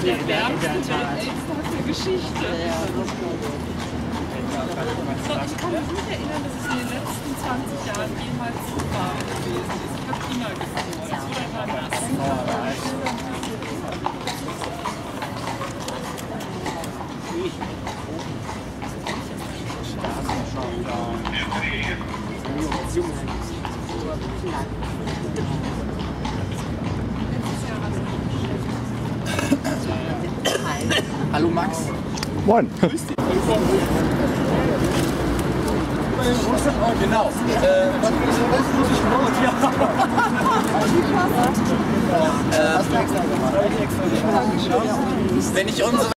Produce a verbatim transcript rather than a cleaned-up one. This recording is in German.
der wärmste Weltälteste der Geschichte. So, ich kann mich nicht erinnern, dass es in den letzten zwanzig Jahren jemals so warm gewesen ist. Ich habe immer gefroren. Das war nass. Hallo Max. Moin. Grüß dich. Genau. Äh, wenn ich unsere